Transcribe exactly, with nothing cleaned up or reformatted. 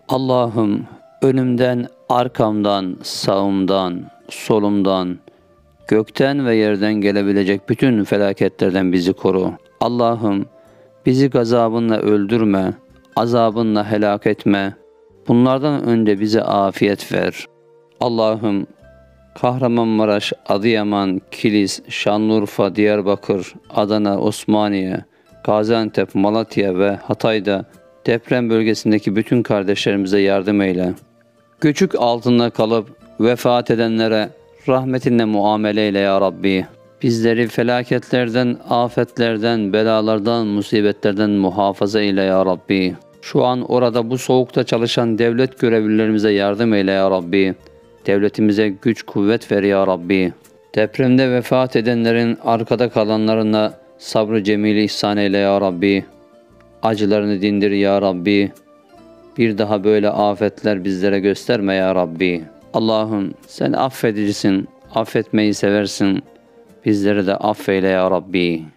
Allah'ım önümden, arkamdan, sağımdan, solumdan, gökten ve yerden gelebilecek bütün felaketlerden bizi koru. Allah'ım bizi gazabınla öldürme, azabınla helak etme. Bunlardan önce bize afiyet ver. Allah'ım Kahramanmaraş, Adıyaman, Kilis, Şanlıurfa, Diyarbakır, Adana, Osmaniye, Gaziantep, Malatya ve Hatay'da deprem bölgesindeki bütün kardeşlerimize yardım eyle. Göçük altında kalıp vefat edenlere rahmetinle muamele eyle ya Rabbi. Bizleri felaketlerden, afetlerden, belalardan, musibetlerden muhafaza eyle ya Rabbi. Şu an orada bu soğukta çalışan devlet görevlilerimize yardım eyle ya Rabbi. Devletimize güç kuvvet ver ya Rabbi. Depremde vefat edenlerin arkada kalanlarına sabrı cemili ihsan eyle ya Rabbi. Acılarını dindir ya Rabbi. Bir daha böyle afetler bizlere gösterme ya Rabbi. Allah'ım sen affedicisin, affetmeyi seversin. Bizleri de affeyle ya Rabbi.